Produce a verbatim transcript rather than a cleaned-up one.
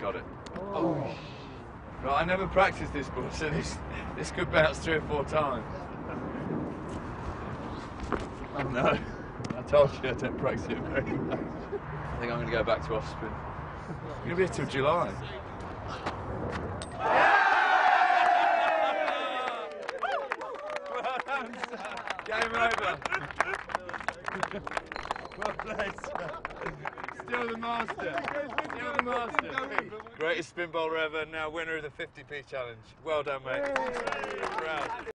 Got it. Oh. Right, I never practiced this ball, so this this could bounce three or four times. Oh no, I told you I don't practice it very much. I think I'm going to go back to off spin. I'm going to be here till July. Well done, sir. Game over. Well played, sir. Still the master. Still the master. Greatest spin bowler ever, now winner of the fifty p challenge. Well done, mate. Proud.